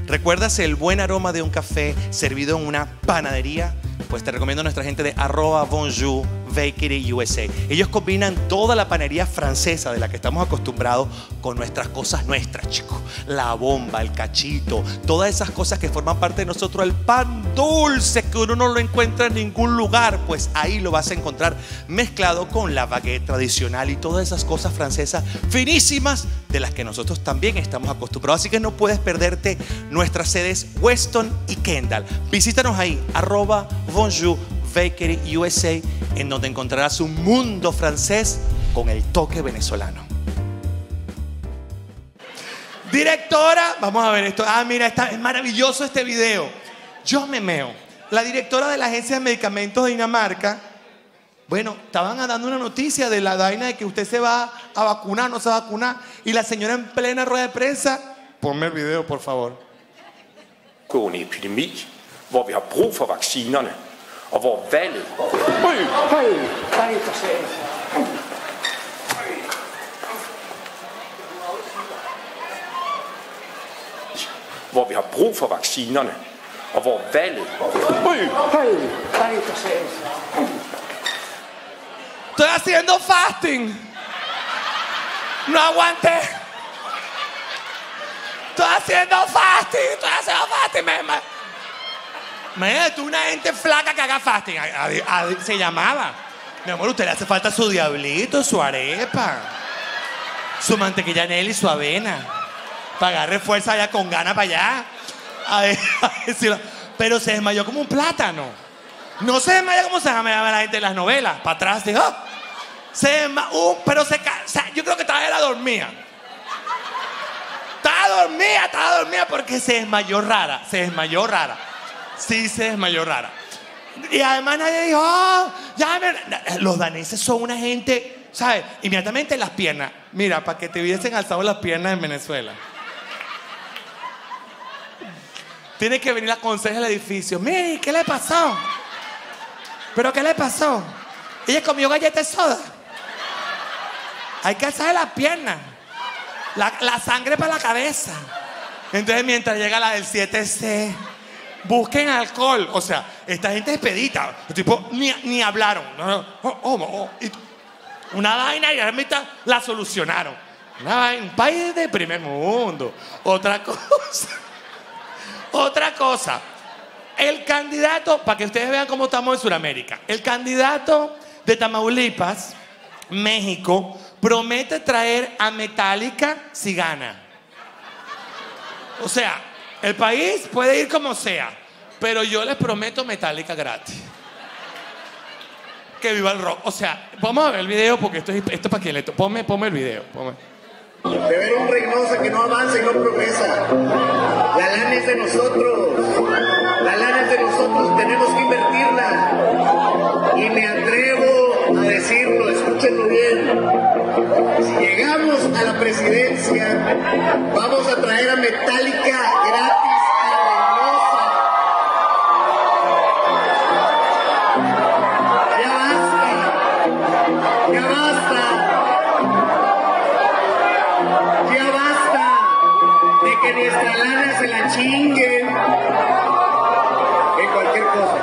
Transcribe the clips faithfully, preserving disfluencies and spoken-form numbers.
¿Recuerdas el buen aroma de un café servido en una panadería? Pues te recomiendo a nuestra gente de arroba Bonjour Bakery U S A. Ellos combinan toda la panería francesa de la que estamos acostumbrados con nuestras cosas nuestras, chicos. La bomba, el cachito, todas esas cosas que forman parte de nosotros. El pan dulce que uno no lo encuentra en ningún lugar, pues ahí lo vas a encontrar mezclado con la baguette tradicional y todas esas cosas francesas finísimas de las que nosotros también estamos acostumbrados. Así que no puedes perderte nuestras sedes Weston y Kendall. Visítanos ahí, arroba Bonjour Bakery U S A, en donde encontrarás un mundo francés con el toque venezolano. Directora, vamos a ver esto. Ah, mira, está, es maravilloso este video. Yo me meo. La directora de la Agencia de Medicamentos de Dinamarca, bueno, estaban dando una noticia de la vaina de que usted se va a vacunar, no se va a vacunar, y la señora en plena rueda de prensa, ponme el video, por favor. Gående epidemi, hvor vi har brug for vaccinerne, og hvor valget... Øj, øj, øj, for satan. Hvor vi har brug for vaccinerne, og hvor valget... Øj, øj, øj, for satan. Estoy haciendo fasting. No aguanté. Estoy haciendo fasting. Estoy haciendo fasting. Me, me, Imagínate una gente flaca que haga fasting. A, a, a, se llamaba. Mi amor, usted le hace falta su diablito, su arepa, su mantequilla Nelly, su avena, para agarre fuerza allá con ganas para allá. A ver, a decirlo. Pero se desmayó como un plátano. No se desmaya como se desmaya la gente en las novelas. Para atrás, dijo. Se desmayó, uh, pero se, o sea, yo creo que estaba era dormida. Estaba dormida, estaba dormida porque se desmayó rara. Se desmayó rara. Sí, se desmayó rara. Y además nadie dijo, oh, ya me... Los daneses son una gente, ¿sabes? Inmediatamente las piernas. Mira, para que te hubiesen alzado las piernas en Venezuela. Tiene que venir la conseja del edificio. Mire, ¿qué le pasó? ¿Pero qué le pasó? Ella comió galletas de soda. Hay que alzarle las piernas. La, la sangre para la cabeza. Entonces mientras llega la del siete C, busquen alcohol. O sea, esta gente es pedita. Los tipos ni, ni hablaron. Oh, oh, oh. Y una vaina y ahorita la solucionaron. Una vaina, un país de primer mundo. Otra cosa. Otra cosa. El candidato, para que ustedes vean cómo estamos en Sudamérica, el candidato de Tamaulipas, México, promete traer a Metallica si gana. O sea, el país puede ir como sea, pero yo les prometo Metallica gratis. Que viva el rock. O sea, vamos a ver el video porque esto es, esto es para quien le toque. Ponme, ponme el video. Ponme. De ver un Reynosa que no avanza y no progresa. La lana es de nosotros. La lana es de nosotros. Tenemos que invertirla. Y me atrevo a decirlo, escúchenlo bien. Si llegamos a la presidencia, vamos a traer a Metallica gratis a Reynosa. Ya basta. Ya basta. Ya basta de que nuestra lana se la chinguen en cualquier cosa.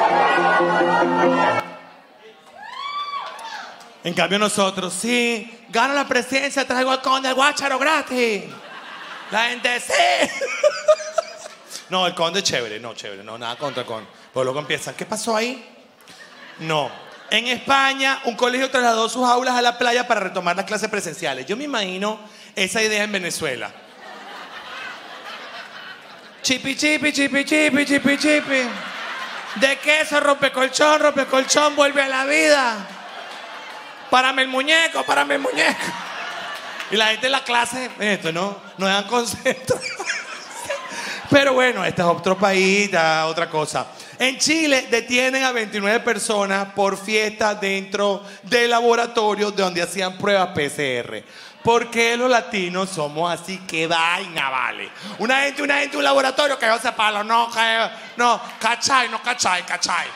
En cambio nosotros, sí, gano la presidencia, traigo al conde, el guácharo gratis. La gente, sí. No, el conde es chévere, no, chévere, no, nada contra el conde. Pero luego empiezan, ¿qué pasó ahí? No. En España, un colegio trasladó sus aulas a la playa para retomar las clases presenciales. Yo me imagino esa idea en Venezuela. Chipi, chipi, chipi, chipi, chipi, chipi. De queso, rompe colchón, rompe colchón, vuelve a la vida. Párame el muñeco, párame el muñeco. Y la gente en la clase, esto no, no dan concentrar. Pero bueno, este es otro país, otra cosa. En Chile detienen a veintinueve personas por fiesta dentro del laboratorio de donde hacían pruebas P C R. ¿Por qué los latinos somos así? ¡Qué vaina, vale! Una gente, una gente, un laboratorio que yo se palo, no, que, no, cachai, no, cachai, cachai.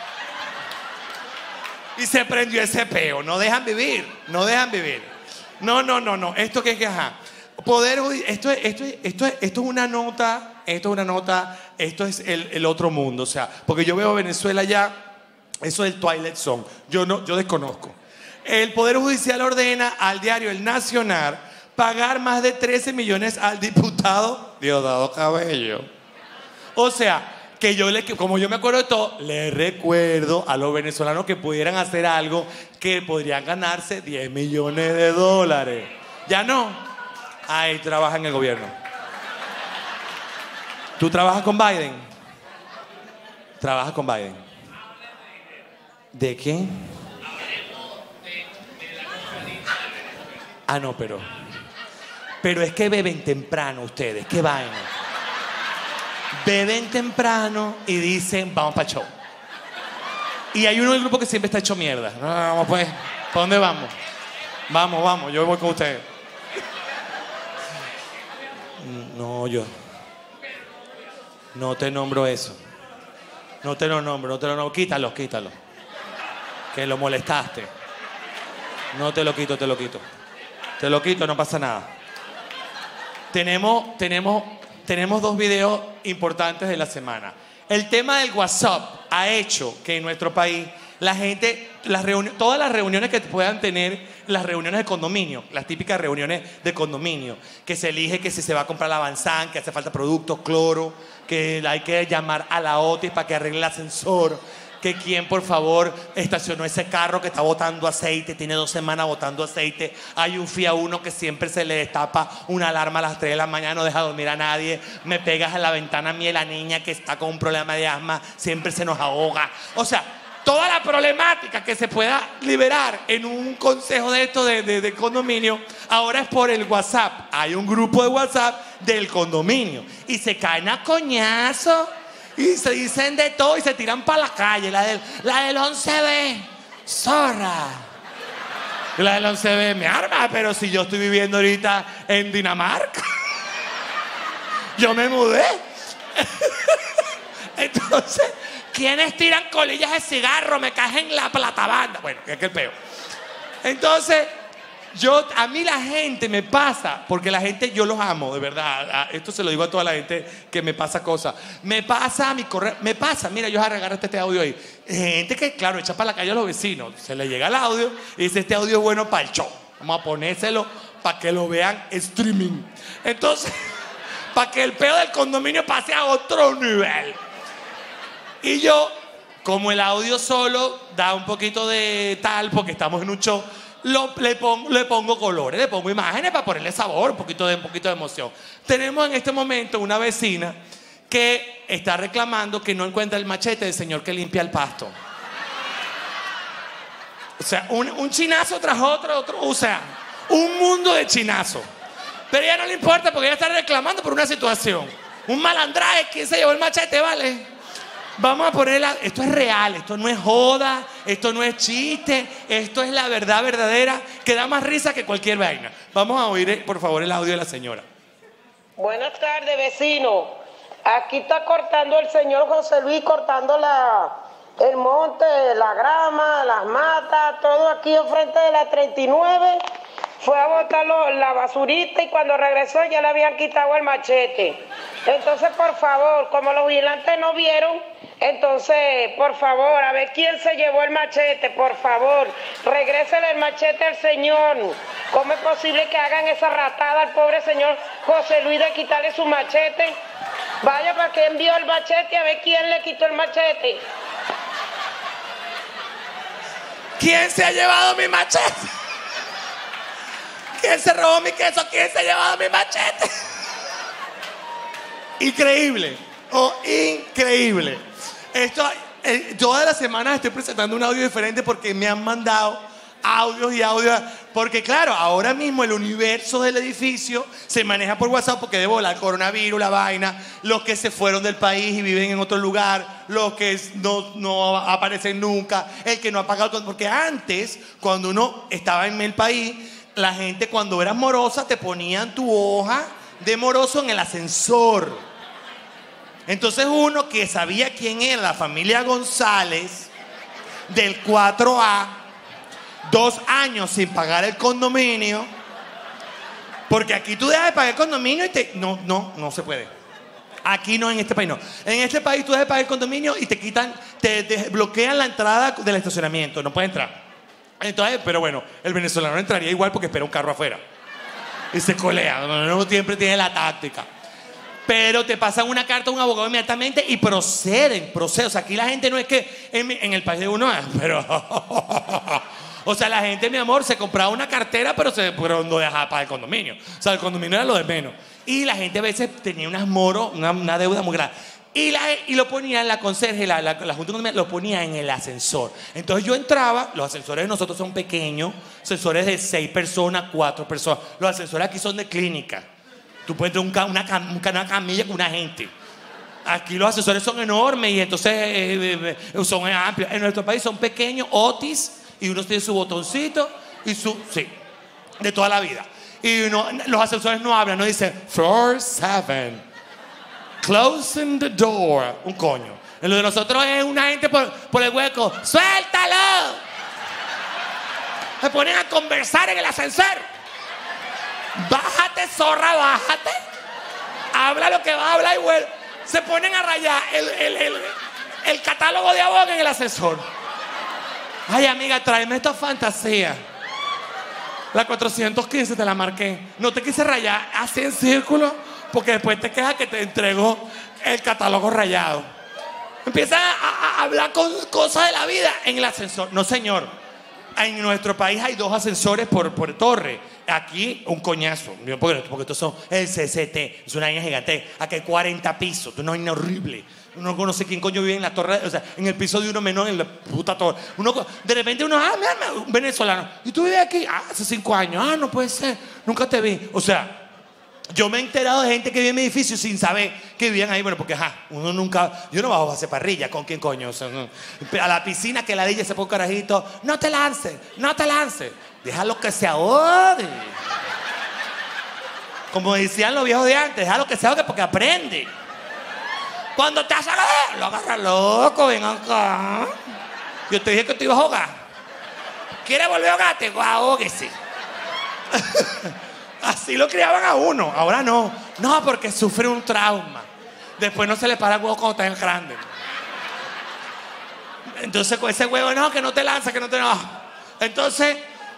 Y se prendió ese peo. No dejan vivir, no dejan vivir. No, no, no, no. Esto que es que, ajá. Poder, esto, esto, esto, esto es una nota esto es una nota, esto es el, el otro mundo. O sea, porque yo veo Venezuela ya, eso es el Twilight Zone. Yo, no, yo desconozco. El Poder Judicial ordena al diario El Nacional pagar más de trece millones al diputado Diosdado Cabello. O sea, que yo, le, como yo me acuerdo de todo, le recuerdo a los venezolanos que pudieran hacer algo que podrían ganarse diez millones de dólares. Ya no. Ahí trabaja en el gobierno. ¿Tú trabajas con Biden? ¿Trabajas con Biden? ¿De qué? Ah, no, pero... Pero es que beben temprano ustedes. ¿Qué vaina? Beben temprano y dicen, vamos para el show. Y hay uno del grupo que siempre está hecho mierda. No, vamos pues, ¿para dónde vamos? Vamos, vamos, yo voy con ustedes. No, yo. No te nombro eso. No te lo nombro, no te lo nombro. Quítalo, quítalo. Que lo molestaste. No te lo quito, te lo quito. Te lo quito, no pasa nada. Tenemos, tenemos, tenemos dos videos importantes de la semana. El tema del WhatsApp ha hecho que en nuestro país la gente, las reuni- todas las reuniones que puedan tener, las reuniones de condominio, las típicas reuniones de condominio, que se elige que si se va a comprar la Avanzán, que hace falta productos, cloro, que hay que llamar a la Otis para que arregle el ascensor, que quien por favor estacionó ese carro que está botando aceite, tiene dos semanas botando aceite. Hay un F I A uno que siempre se le destapa una alarma a las tres de la mañana, no deja dormir a nadie. Me pegas a la ventana a mí y la niña que está con un problema de asma, siempre se nos ahoga. O sea, toda la problemática que se pueda liberar en un consejo de esto de, de, de condominio, ahora es por el WhatsApp. Hay un grupo de WhatsApp del condominio y se caen a coñazo. Y se dicen de todo y se tiran para la calle. La del, la del once be, zorra. Y la del once be me arma, pero si yo estoy viviendo ahorita en Dinamarca. Yo me mudé. Entonces, ¿quiénes tiran colillas de cigarro? Me caen en la platabanda. Bueno, que es que el peo. Entonces, yo, a mí la gente me pasa, porque la gente yo los amo, de verdad. Esto se lo digo a toda la gente que me pasa cosas. Me pasa a mi correo, me pasa, mira, yo agarré este audio ahí. Gente que, claro, echa para la calle a los vecinos. Se le llega el audio y dice, este audio es bueno para el show. Vamos a ponérselo para que lo vean streaming. Entonces, para que el peo del condominio pase a otro nivel. Y yo, como el audio solo da un poquito de tal, porque estamos en un show, Lo, le, pongo, le pongo colores, le pongo imágenes para ponerle sabor, un poquito de, un poquito de emoción. Tenemos en este momento una vecina que está reclamando que no encuentra el machete del señor que limpia el pasto. O sea, un, un chinazo tras otro, otro, o sea, un mundo de chinazos. Pero a ella no le importa porque ella está reclamando por una situación. Un malandraje, ¿quién se llevó el machete, vale? Vamos a ponerla, esto es real, esto no es joda, esto no es chiste, esto es la verdad verdadera, que da más risa que cualquier vaina. Vamos a oír, por favor, el audio de la señora. Buenas tardes, vecino. Aquí está cortando el señor José Luis, cortando la, el monte, la grama, las matas, todo aquí enfrente de la treinta y nueve. Fue a botar la basurita y cuando regresó ya le habían quitado el machete. Entonces, por favor, como los vigilantes no vieron, entonces, por favor, a ver quién se llevó el machete, por favor, regrésele el machete al señor. ¿Cómo es posible que hagan esa ratada al pobre señor José Luis de quitarle su machete? Vaya para que envió el machete, a ver quién le quitó el machete. ¿Quién se ha llevado mi machete? ¿Quién se robó mi queso? ¿Quién se ha llevado mi machete? Increíble, oh, increíble. Esto, eh, todas las semanas estoy presentando un audio diferente porque me han mandado audios y audios. Porque claro, ahora mismo el universo del edificio se maneja por WhatsApp porque de bola, el coronavirus, la vaina, los que se fueron del país y viven en otro lugar, los que no, no aparecen nunca, el que no ha pagado. Porque antes, cuando uno estaba en el país, la gente cuando eras morosa te ponían tu hoja de moroso en el ascensor. Entonces uno que sabía quién era la familia González del cuatro A, dos años sin pagar el condominio, porque aquí tú dejas de pagar el condominio y te... No, no, no se puede. Aquí no, en este país no. En este país tú debes pagar el condominio y te quitan, te, te bloquean la entrada del estacionamiento. No puedes entrar. Entonces, pero bueno, el venezolano entraría igual porque espera un carro afuera. Y se colea. No, no siempre tiene la táctica. Pero te pasan una carta a un abogado inmediatamente y proceden, proceden. O sea, aquí la gente no es que en, en el país de uno, pero... O sea, la gente, mi amor, se compraba una cartera, pero, se, pero no dejaba pagar el condominio. O sea, el condominio era lo de menos. Y la gente a veces tenía unas moros, una, una deuda muy grande. Y, la, y lo ponía en la conserje, la, la, la junta lo ponía en el ascensor. Entonces yo entraba, los ascensores de nosotros son pequeños, ascensores de seis personas, cuatro personas. Los ascensores aquí son de clínica. Tú puedes tener un, una, una, una camilla con una gente. Aquí los ascensores son enormes y entonces eh, eh, son amplios. En nuestro país son pequeños, Otis, y uno tiene su botoncito y su... Sí, de toda la vida. Y uno, los ascensores no hablan, no dicen floor seven. Closing the door. Un coño. En lo de nosotros es una gente por, por el hueco. ¡Suéltalo! Se ponen a conversar en el ascensor. Bájate, zorra, bájate. Habla lo que va a hablar y vuelve. Se ponen a rayar el, el, el, el catálogo de Avon en el ascensor. Ay, amiga, tráeme esta fantasía. La cuatrocientos quince te la marqué. No te quise rayar así en círculo porque después te quejas que te entregó el catálogo rayado. Empieza a, a hablar con cosas de la vida en el ascensor. No, señor. En nuestro país hay dos ascensores por, por torre. Aquí un coñazo. Porque, porque estos son el C C T. Es una vaina gigante. Aquí hay cuarenta pisos. Es una vaina horrible. Uno no conoce quién coño vive en la torre. O sea, en el piso de uno menor, en la puta torre. Uno, de repente uno, ah, mira, un venezolano. ¿Y tú vives aquí? Ah, hace cinco años. Ah, no puede ser. Nunca te vi. O sea, yo me he enterado de gente que vive en mi edificio sin saber que vivían ahí. Bueno, porque ajá, uno nunca... Yo no bajo a hacer parrilla. ¿Con quién coño? O sea, no. A la piscina que la de ella se pone un carajito. No te lances, no te lances. Déjalo que se ahogue. Como decían los viejos de antes, déjalo que se ahogue porque aprende. Cuando te hace agarrar, lo agarra loco, ven acá. Yo te dije que te ibas a ahogar. ¿Quieres volver a ahogarte? Ahóguese. Así lo criaban a uno. Ahora no. No, porque sufre un trauma. Después no se le para el huevo cuando está grande. Entonces con ese huevo, no, que no te lanza, que no te... No. Entonces,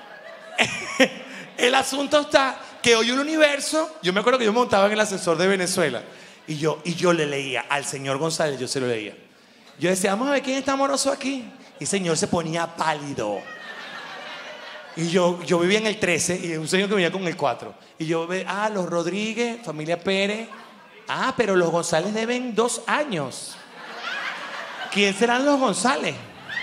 el asunto está que hoy el universo... Yo me acuerdo que yo montaba en el ascensor de Venezuela y yo, y yo le leía al señor González, yo se lo leía. Yo decía, vamos a ver quién está amoroso aquí. Y el señor se ponía pálido. Y yo, yo vivía en el trece y un señor que venía con el cuatro. Y yo ve, ah, los Rodríguez, familia Pérez. Ah, pero los González deben dos años. ¿Quién serán los González?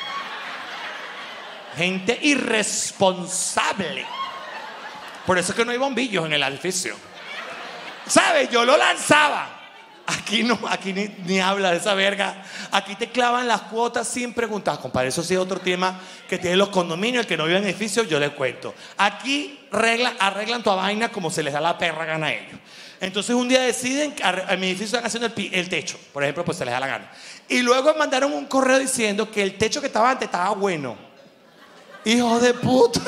Gente irresponsable. Por eso es que no hay bombillos en el edificio. ¿Sabes? Yo lo lanzaba. Aquí no, aquí ni, ni habla de esa verga. Aquí te clavan las cuotas sin preguntar. Compadre, eso sí es otro tema que tienen los condominios. El que no vive en edificios, yo les cuento. Aquí regla, arreglan tu vaina como se les da la perra gana a ellos. Entonces un día deciden que en mi edificio están haciendo el, el techo. Por ejemplo, pues se les da la gana. Y luego mandaron un correo diciendo que el techo que estaba antes estaba bueno. Hijo de puta.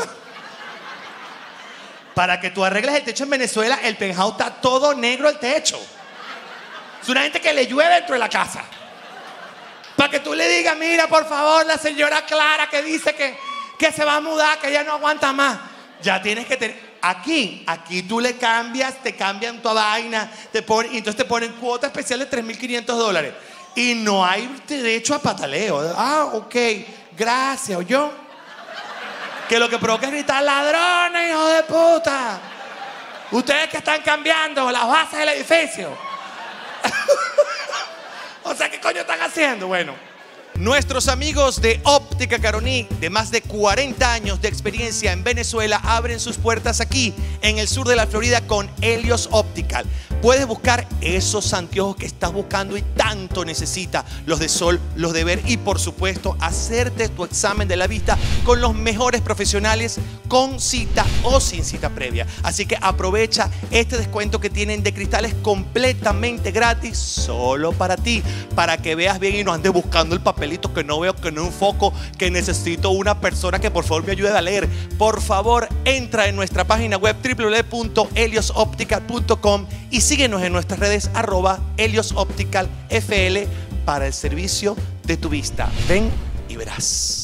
Para que tú arregles el techo en Venezuela, el penthouse está todo negro el techo. Es una gente que le llueve dentro de la casa. Para que tú le digas, mira, por favor, la señora Clara que dice que, que se va a mudar, que ella no aguanta más. Ya tienes que tener... Aquí, aquí tú le cambias, te cambian tu vaina, te ponen, y entonces te ponen cuota especial de tres mil quinientos dólares. Y no hay derecho a pataleo. Ah, ok, gracias, ¿oyó? Que lo que provoca es gritar, ladrones, hijo de puta. Ustedes que están cambiando las bases del edificio. O sea, ¿qué coño están haciendo? Bueno, nuestros amigos de Óptica Caroní, de más de cuarenta años de experiencia en Venezuela, abren sus puertas aquí, en el sur de la Florida, con Helios Optical. Puedes buscar esos anteojos que estás buscando y tanto necesitas, los de sol, los de ver, y por supuesto hacerte tu examen de la vista con los mejores profesionales, con cita o sin cita previa. Así que aprovecha este descuento que tienen de cristales completamente gratis solo para ti, para que veas bien y no andes buscando el papelito que no veo, que no enfoco, que necesito una persona que por favor me ayude a leer. Por favor, entra en nuestra página web doble u doble u doble u punto helios optical punto com y síguenos en nuestras redes arroba Helios Optical F L para el servicio de tu vista. Ven y verás.